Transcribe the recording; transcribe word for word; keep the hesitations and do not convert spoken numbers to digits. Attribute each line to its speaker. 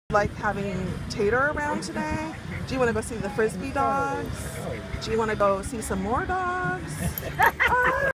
Speaker 1: Like having Tater around today? Do you want to go see the Frisbee dogs? Do you want to go see some more dogs? Uh,